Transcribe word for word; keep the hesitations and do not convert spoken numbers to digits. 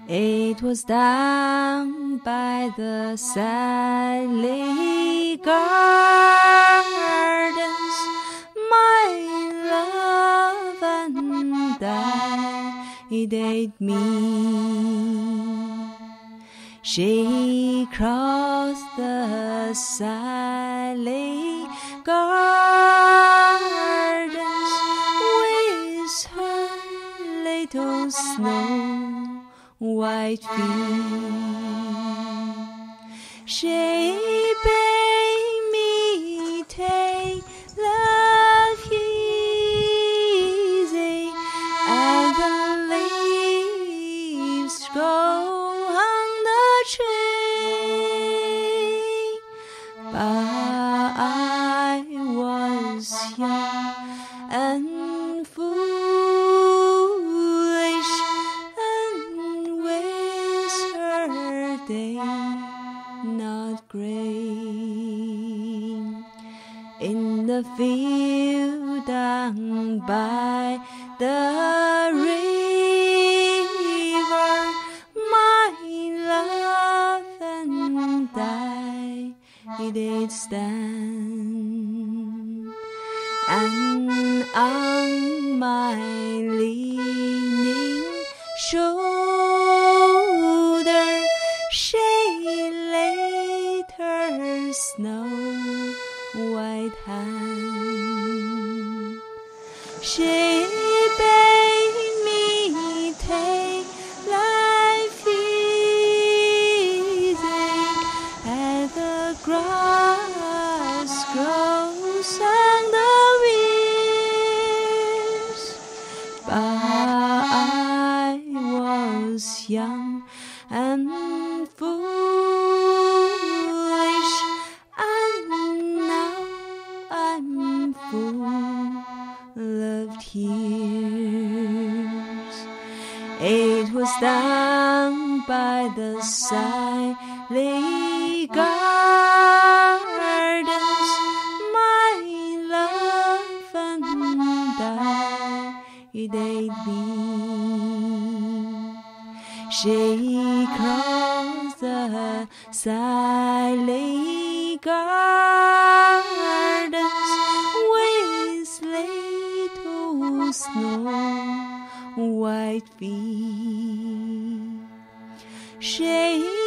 It was down by the Sally Gardens, my love and I did meet. She crossed the Sally Gardens with her little snow white feet. She bade me take love easy, and the leaves grow on the tree. But I was young and foolish, not green. In the field down by the river, my love and I did stand, and on my leaning shoulder she laid her snow white hand. She bade me take life easy, as the grass grows on the weirs. But I was young and foolish, and now I'm full of tears. It was down by the Sally Gardens, my love and I did meet. She crossed the Sally Gardens with little snow white feet. She